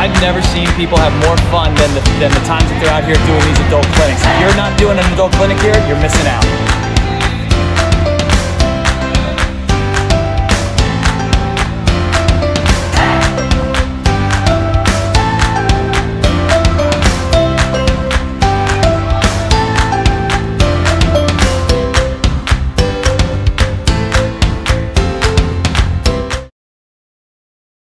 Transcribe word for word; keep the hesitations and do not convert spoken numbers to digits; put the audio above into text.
I've never seen people have more fun than the, than the times that they're out here doing these adult clinics. If you're not doing an adult clinic here, you're missing out.